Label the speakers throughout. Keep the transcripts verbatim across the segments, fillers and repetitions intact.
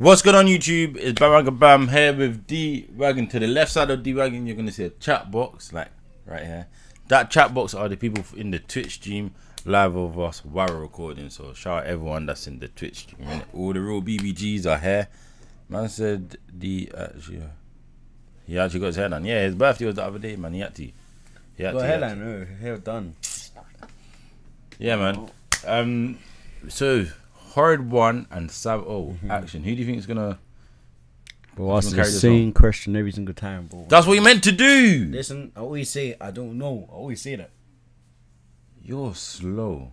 Speaker 1: What's going on YouTube? It's Bandwagonbam here with D-Wagon. To the left side of D-Wagon, you're going to see a chat box, like right here. That chat box are the people in the Twitch stream live of us while we're recording. So shout out everyone that's in the Twitch stream. Innit? All the real B B Gs are here. Man said the actually, he actually got his hair done. Yeah, his birthday was the other day, man. He had to. He had
Speaker 2: got
Speaker 1: to.
Speaker 2: Hair done, no, hair done.
Speaker 1: Yeah, man. Um, so Horrid one and Sav'O mm-hmm. action. Who do you think is gonna?
Speaker 2: Bro, ask the same question every single time, bro.
Speaker 1: That's what you meant to do.
Speaker 2: Listen, I always say I don't know. I always say that.
Speaker 1: You're slow.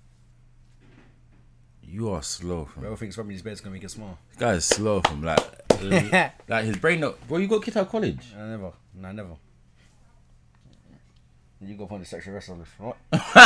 Speaker 1: You are slow. From.
Speaker 2: Bro thinks rubbing his bed's gonna make it small.
Speaker 1: This guy is slow from like, like his brain. Not, bro, you got kicked out of college.
Speaker 2: I never. No, I never. You go find the sexual wrestler, what?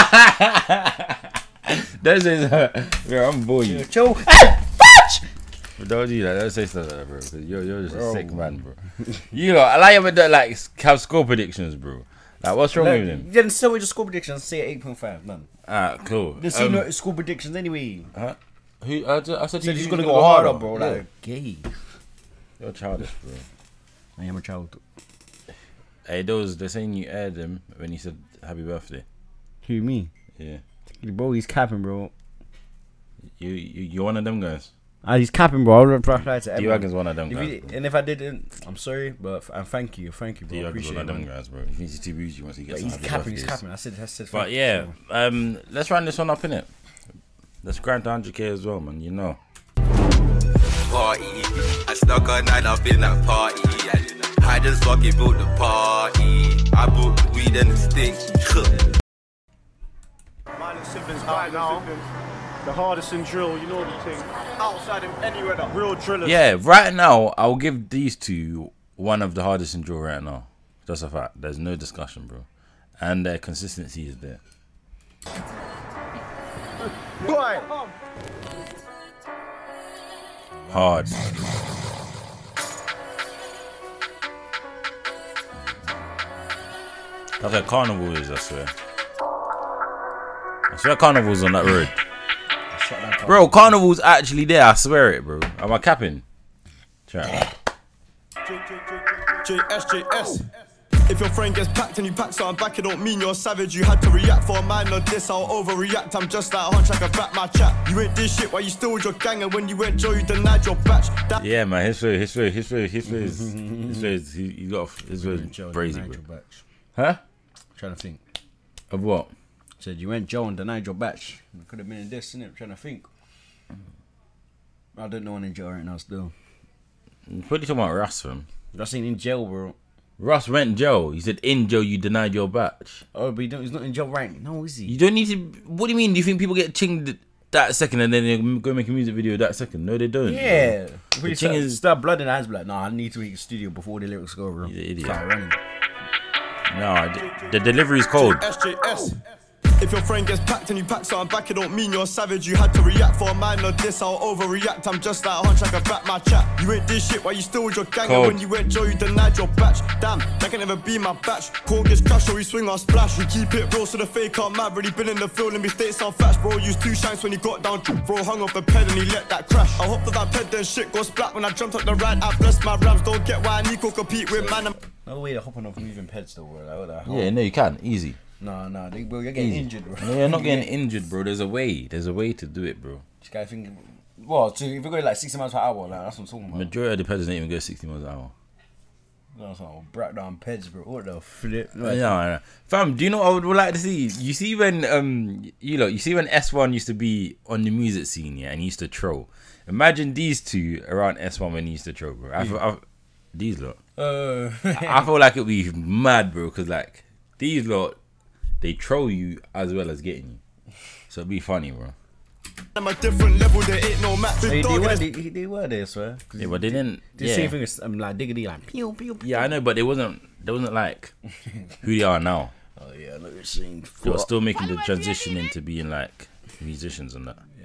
Speaker 1: That says, uh, bro, I'm bored.
Speaker 2: Yeah, chill.
Speaker 1: Don't do that. Don't say stuff like that, bro. Cause you're you're just bro. a sick man, bro. You know, I like you with that, like have score predictions, bro. Like, what's wrong
Speaker 2: like,
Speaker 1: with him?
Speaker 2: You didn't say with your score predictions. Say eight point five, none.
Speaker 1: Ah, cool.
Speaker 2: Didn't see um, no score predictions anyway.
Speaker 1: Huh? Who? I, just, I said,
Speaker 2: said
Speaker 1: he's
Speaker 2: gonna,
Speaker 1: gonna
Speaker 2: go harder, harder, bro.
Speaker 1: Yeah.
Speaker 2: Like gay.
Speaker 1: You're childish, bro.
Speaker 2: I am a child.
Speaker 1: Hey, those they're saying you aired him when he said happy birthday.
Speaker 2: Who, me?
Speaker 1: Yeah.
Speaker 2: Bro, he's capping, bro.
Speaker 1: You you you're one of them guys.
Speaker 2: Ah, he's capping, bro. I'll reply to everyone.
Speaker 1: D-Wagon's one of them
Speaker 2: if
Speaker 1: guys.
Speaker 2: He, and if I didn't, I'm sorry, but and thank you, thank you, bro.
Speaker 1: D-Wagon's one of them
Speaker 2: man.
Speaker 1: guys, bro. He thinks he's too bougie once he gets.
Speaker 2: Yeah, he's capping, he's capping. I said, I said.
Speaker 1: But yeah, um, let's round this one up, innit? Let's grind to one hundred K as well, man. You know.
Speaker 3: Party, I stuck a night up in that party. I just fucking built the party. I bought the weed and the stick.
Speaker 4: Violent siblings right now. The hardest in drill, you know the thing. Outside him anywhere, that real drillers.
Speaker 1: Yeah, right now I'll give these two one of the hardest in drill right now. That's a fact. There's no discussion, bro. And their consistency is there.
Speaker 4: Boy.
Speaker 1: Hard. That's like carnival is, I swear. I swear carnival's on that road. Bro, carnival's actually there, I swear it, bro. Am I capping? Try.
Speaker 4: J S J S. If your friend gets packed and you pack something back, it don't mean you're savage. You had to react for a man or this, I'll overreact. I'm just like a hunch, I can back my chat. You ain't this shit while you still with your gang, and when you went Joe, you denied your batch. That
Speaker 1: yeah, man, his way, his way, his way, his way, his way, his he, he got his way crazy, bro. Huh?
Speaker 2: I'm trying to think.
Speaker 1: Of what?
Speaker 2: Said you went Joe and denied your batch. It could have been in this, innit? I'm trying to think. I don't know one in jail right now still.
Speaker 1: What are you talking about, Russ, fam?
Speaker 2: Russ ain't in jail, bro.
Speaker 1: Russ went jail. He said in jail you denied your batch.
Speaker 2: Oh, but he don't, he's not in jail right now. No, is he?
Speaker 1: You don't need to. What do you mean? Do you think people get chinged that second and then they go make a music video that second? No, they don't.
Speaker 2: Yeah.
Speaker 1: Bro. The
Speaker 2: ching is start blood in the hands. Be like, nah, I need to hit the studio before the lyrics go, bro.
Speaker 1: He's an idiot.
Speaker 2: Start running.
Speaker 1: No, the, the delivery is cold.
Speaker 4: S J S. If your friend gets packed and you pack something back, it don't mean you're savage. You had to react for a man or this, I'll overreact. I'm just like a hunch, I can back my chat. You ain't this shit while you still with your gang, and when you went Joe, you denied your batch. Damn, that can never be my batch. Court gets crashed or we swing our splash. We keep it real so the fake aren't mad. Really been in the field and mistakes are facts. Bro used two shanks when he got down. Bro hung off the ped and he let that crash. I hopped off that ped, then shit goes splat. When I jumped up the ride, I blessed my rams. Don't get why I need to compete with man.
Speaker 2: No way they're hopping off moving peds though, bro. Like,
Speaker 1: yeah, no, you can. Easy.
Speaker 2: No, no, they, bro, you're getting Easy. injured, bro.
Speaker 1: No, you're not getting injured, bro. There's a way. There's a way to do it, bro.
Speaker 2: This guy thinking, well, so if you're going like sixty miles per hour, like, that's what I'm talking about.
Speaker 1: Majority of the pedals don't even go sixty miles an hour.
Speaker 2: That's all brat down peds, bro. What the flip?
Speaker 1: Like, no, no. Fam, do you know what I would like to see? You see when, um, you know, you see when S one used to be on the music scene, yeah, and he used to troll. Imagine these two around S one when he used to troll, bro. I, I, I, these lot. Uh. I, I feel like it'd be mad, bro, because, like, these lot, they troll you as well as getting you. So it'd be funny, bro.
Speaker 4: I'm a different level, there ain't no match.
Speaker 2: They, they, were, they, they were there, swear.
Speaker 1: Yeah, but they didn't.
Speaker 2: The
Speaker 1: yeah.
Speaker 2: same thing as um, like diggity, like pew pew. pew.
Speaker 1: Yeah, I know, but they wasn't. They wasn't like who they are now.
Speaker 2: Oh yeah, I know what you're saying.
Speaker 1: They were still making the transition into being like musicians and that.
Speaker 2: Yeah,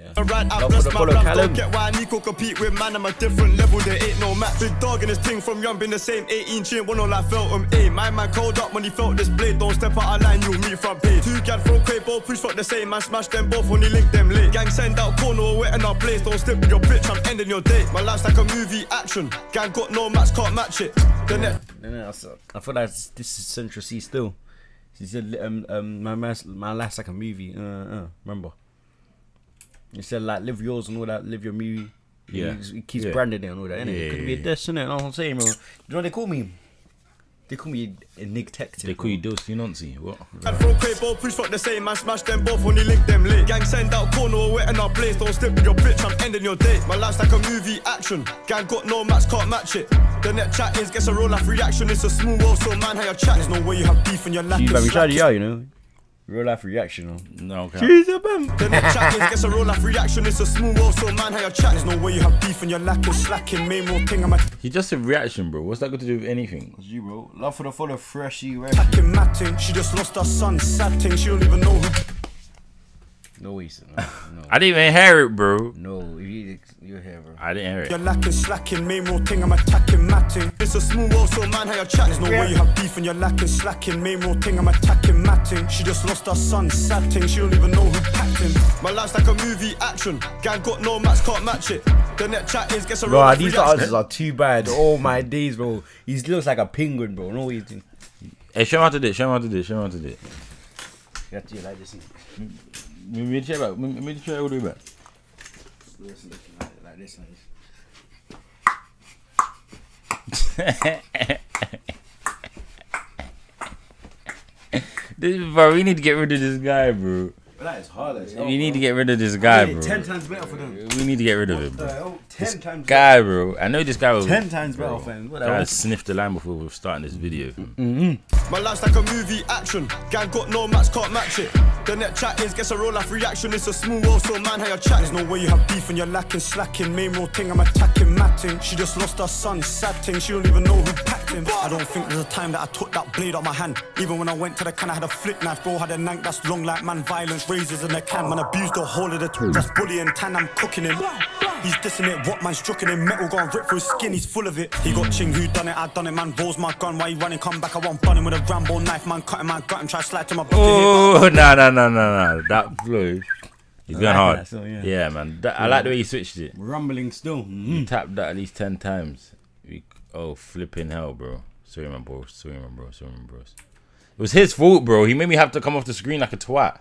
Speaker 1: Yeah.
Speaker 4: Right, I
Speaker 2: Love
Speaker 4: bless
Speaker 2: for the
Speaker 4: my
Speaker 2: follow,
Speaker 4: rap,
Speaker 2: Callum.
Speaker 4: don't get why Nico compete with man. I'm a different level, there ain't no match. Big dog in his thing from young, been the same eighteen chin, one on like felt him. A my man cold up when he felt this blade. Don't step out of line, you'll meet front page. Two gad throw crate, both push fuck the same man, smash them both when he link them late. Gang send out corner or wet in our place. Don't step with your bitch, I'm ending your day. My life's like a movie action. Gang got no match, can't match it. The net.
Speaker 2: No, no, I saw- I feel like this this is Central C still. She said, um, um, my man's, my life's like a movie. Uh, uh, remember? He said like live yours and all that, live your movie.
Speaker 1: Yeah.
Speaker 2: He, he keeps
Speaker 1: Yeah.
Speaker 2: branding it and all that. Innit?
Speaker 1: Yeah,
Speaker 2: It could
Speaker 1: yeah,
Speaker 2: be a
Speaker 1: yeah.
Speaker 2: diss, innit? You know what I'm saying, bro? You know what they call me? They call me a Nick Detective.
Speaker 1: They call you Dosey Noncy. What?
Speaker 4: And throw crate, both push fuck the same man, smash them both when he link them late. Gang send out corner or wet in our place. Don't step with your bitch, I'm ending your day. My life's like a movie action. Gang got no match, can't match it. The net chat is gets a real life reaction. It's a smooth world, so man, how your chat is no way you have beef and you're lacking.
Speaker 2: She's like, we tried it out, you know? Real life reaction, you know?
Speaker 1: No, okay.
Speaker 2: She's a bum.
Speaker 4: The net chat is gets a real life reaction. It's a smooth world, so man, how your chat is no way you have beef and you're lacking. Slacking, main real thing, I'm
Speaker 1: He just a reaction, bro. What's that got to do with anything?
Speaker 2: What's you, bro? Love for the follow, freshy,
Speaker 4: attacking matting. She just lost her son, sad thing. She don't even know who.
Speaker 2: No way, son. No, no.
Speaker 1: I didn't even hear it, bro.
Speaker 2: No, you, you're here, bro.
Speaker 1: I didn't hear it.
Speaker 4: You're lacking, slacking, main real thing, I'm attacking matting. It's a smooth world, so man, how your chat is no way you have beef and you're lacking, slacking, main real thing, I'm attacking matting. She just lost her son, sad thing, she don't even know who packed him. My life's like a movie action. Gang got no match, can't match it. The net chat is gets a real
Speaker 2: Bro,
Speaker 4: life
Speaker 2: these
Speaker 4: reaction.
Speaker 2: answers are too bad. Oh my days, bro. He looks like a penguin, bro. No way. You
Speaker 1: Hey, show him how to do it. Show him how to do it. Show him how to do it.
Speaker 2: have to like this.
Speaker 1: Move the chair back. Move the chair all the way back.
Speaker 2: Like this, like this.
Speaker 1: This, bro, we need to get rid of this guy, bro.
Speaker 2: But that is hard as hell.
Speaker 1: We need to get rid of this guy, bro.
Speaker 2: Ten times better for them.
Speaker 1: We need to get rid of him, bro.
Speaker 2: Oh, ten times
Speaker 1: Guy, bro. I know this guy was.
Speaker 2: Ten times
Speaker 1: bro,
Speaker 2: better, fam. What the
Speaker 1: Guy
Speaker 2: hell?
Speaker 1: sniffed the line before we were starting this video.
Speaker 4: My life's like a movie action. Gang got no match, can't match it. The net chat is gets a real life reaction. It's a smooth world, so man, how your chat is no way you have beef and you're lacking, slacking. Main real thing, I'm attacking matting. She just lost her son, sad thing. She don't even know who packed him. I don't think there's a time that I took that blade out my hand. Even when I went to the can, I had a flick knife. Bro had a knife that's long like man, violence, razors in the can. Man abused the whole of the t- that's bullying. Tan, I'm cooking him. He's dissing it, what man's struck him. Metal gone rip through his skin, he's full of it. He got ching, who done it? I done it, man. Rolls my gun, why he running? Come back, I won't bun him with a Rambo knife, man. Cut him, man. Got him, try to slide to my bucket.
Speaker 1: Oh, no, no, no, no, no. That flow. He's going
Speaker 2: like
Speaker 1: hard.
Speaker 2: that, so, yeah.
Speaker 1: yeah. man. That, I like the way he switched it.
Speaker 2: Rumbling still.
Speaker 1: He tapped that at least ten times. We, oh, flipping hell, bro. Sorry, my bro. Sorry, my bro. Sorry, my bros. It was his fault, bro. He made me have to come off the screen like a twat.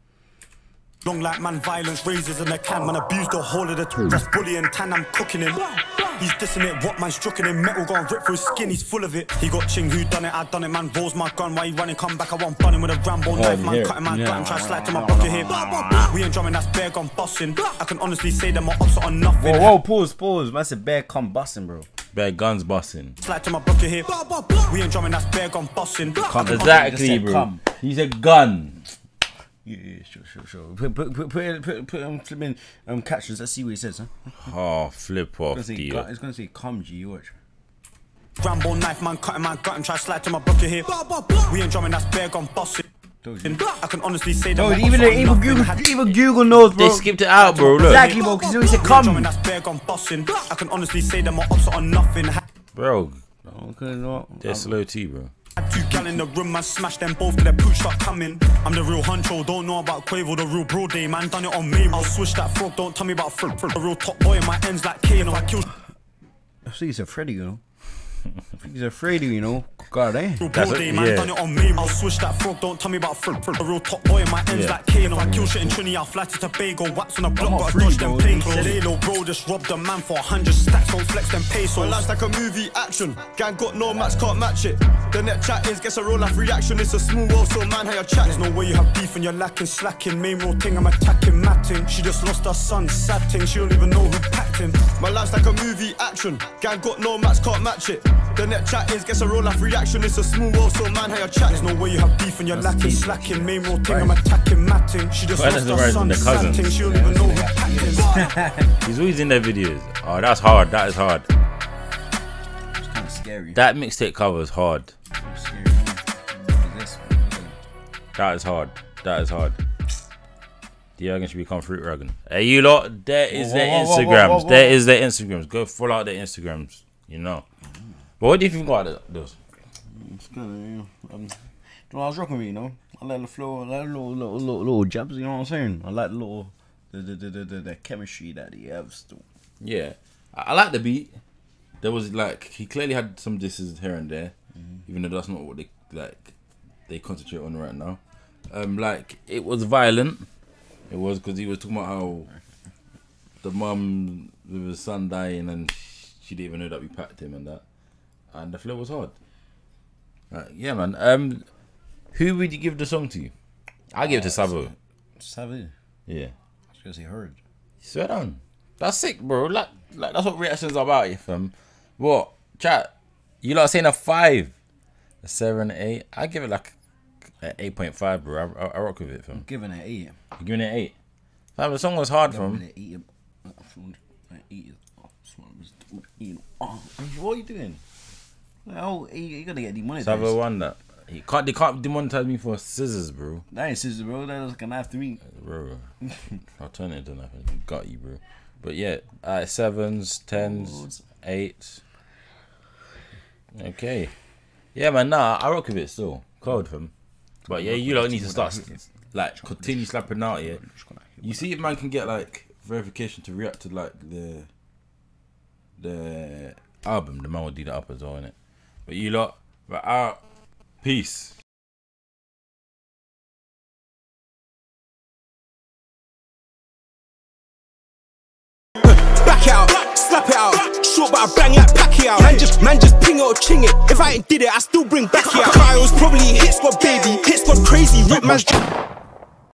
Speaker 4: Long like man, violence, razors in the can. Man abused the whole of the t- that's bullying. Tan, I'm cooking him. He's dissing it, what man's struck him. Metal gone rip through his skin, he's full of it. He got ching, who done it? I done it, man. Rolls my gun, why he running? Come back, I won't bun him with a Rambo knife, man. Cut him, man. Got him, try to slide to my bucket here. We ain't drumming, that's bare gone busting. I can honestly say that my ops are on nothing.
Speaker 2: Whoa, whoa, pause, pause. Man said bear come busting, bro.
Speaker 1: Bare guns busting.
Speaker 4: Slide to my bucket here. We ain't drumming, that's bare gone busting.
Speaker 1: Exactly,
Speaker 2: said
Speaker 1: bro.
Speaker 2: come.
Speaker 1: He's a gun.
Speaker 2: Yeah, yeah, sure, sure, sure. Put, put, put, put, put, put um, flip in um, captions. Let's see what he says, huh?
Speaker 1: Oh, flip off,
Speaker 2: It's gonna say,
Speaker 1: deal.
Speaker 2: it's gonna say, come, G, watch.
Speaker 4: Rambo knife, man. Cut him, man. Got him, try to slide to my bucket here. We ain't drumming, that's bare gone busting. I can honestly say that.
Speaker 2: No,
Speaker 4: my
Speaker 2: even
Speaker 4: ops are
Speaker 2: even
Speaker 4: on
Speaker 2: Google,
Speaker 4: nothing.
Speaker 2: even Google knows, bro.
Speaker 1: They skipped it out, bro. Look.
Speaker 2: Exactly, bro. Because he always said, come.
Speaker 4: That's bare gone busting. I can honestly say that my ops are on nothing.
Speaker 1: Bro,
Speaker 2: Okay, no.
Speaker 1: they're slow T, bro.
Speaker 4: Had two gal in the room, man, smash them both till their pooch start coming. I'm the real huncho, don't know about Quavo, the real bro day, man, done it on me. I'll switch that frog, don't tell me about frog. The real top boy in my ends like K, and if I kill
Speaker 2: I think he's a Freddy, you know. I think he's a Freddy, you know. God, eh?
Speaker 4: real
Speaker 1: That's
Speaker 4: bro
Speaker 1: a-
Speaker 4: day, man,
Speaker 1: yeah.
Speaker 4: done it on me. I'll switch that frog, don't tell me about frog. The real top boy in my ends
Speaker 1: Yeah.
Speaker 4: like K, and if I kill shit in Trinity, I'll fly to Tobago, waps on the block,
Speaker 2: not
Speaker 4: gotta
Speaker 2: free,
Speaker 4: dodge them
Speaker 2: bro.
Speaker 4: plain
Speaker 2: He
Speaker 4: clothes.
Speaker 2: said it.
Speaker 4: Lalo, bro, just robbed a man for a hundred stacks, don't flex them pesos. My life's like a movie action, gang got no match, can't match it. The net chat is gets a real life reaction, it's a smooth world, so man, how your chat is no way you have beef and you're lacking, slacking. Main real thing, I'm attacking, matting. She just lost her son, sad thing, she don't even know who packed him. My life's like a movie action, gang got no match, can't match it. The net chat is gets a real life reaction, it's a smooth world, so man, how your chat is no way you have beef and you're lacking, slacking. Main real thing, I'm attacking, matting. She just
Speaker 1: Why
Speaker 4: lost
Speaker 1: doesn't
Speaker 4: her
Speaker 1: rise in
Speaker 4: son,
Speaker 1: the
Speaker 4: sad
Speaker 1: cousins?
Speaker 4: thing, she don't even know who packed him.
Speaker 1: He's always in their videos. Oh, that's hard. That is hard.
Speaker 2: It's kind of scary.
Speaker 1: That mixtape cover is hard.
Speaker 2: It's scary. Look at this, man. Look at it.
Speaker 1: That is hard. That is hard. D-Wagon should become Fruit Wagon. Hey, you lot, there is
Speaker 2: Whoa,
Speaker 1: their
Speaker 2: whoa, whoa, whoa,
Speaker 1: Instagrams.
Speaker 2: whoa, whoa.
Speaker 1: There is their Instagrams. Go follow out their Instagrams. You know. But what do you think about those?
Speaker 2: It's good, you know. Um, you know, I was rocking with it, you know. I like the flow, I like little, little, little, little jabs, you know what I'm saying? I like the little, the, the, the, the, the, the chemistry that he has still.
Speaker 1: Yeah. I, I like the beat. There was like, he clearly had some disses here and there, mm-hmm. even though that's not what they, like, they concentrate on right now. Um, like, it was violent. It was because he was talking about how the mum with his son dying and she didn't even know that we packed him and that. And the flow was hard. Like, yeah, man. Um, who would you give the song to? I give it to Sav'O.
Speaker 2: Sav'O?
Speaker 1: Yeah.
Speaker 2: I was going to say Horrid.
Speaker 1: Swear down. That's sick, bro. Like, like that's what reactions are about, you fam. What? Chat, you lot saying a five, a seven, eight. I give it like an eight point five, bro. I, I, I rock with it, fam.
Speaker 2: I'm giving it an eight.
Speaker 1: You're giving it an eight? Fam, the song was hard, fam.
Speaker 2: What are you doing? Oh, you gotta get demonetized.
Speaker 1: Sav'O won that. He can't. They can't demonetize me for scissors, bro.
Speaker 2: That ain't scissors, bro. That was like a knife to me,
Speaker 1: bro. I'll turn it into nothing. Got you, bro. But yeah, uh, sevens, tens, eights. Okay. Yeah, man. Nah, I rock with it still. Cold, fam. But yeah, you don't need to start like continue slapping out. Yeah. You see if man can get like verification to react to like the the album, the man will do that up as well, innit? But you lot, but out. Peace.
Speaker 5: Back out, slap it out, short but I bang like Pacquiao. Man just, man just ping it or ching it. If I ain't did it, I still bring back out. Kyle's probably hit squad baby, hit squad crazy, rip man's.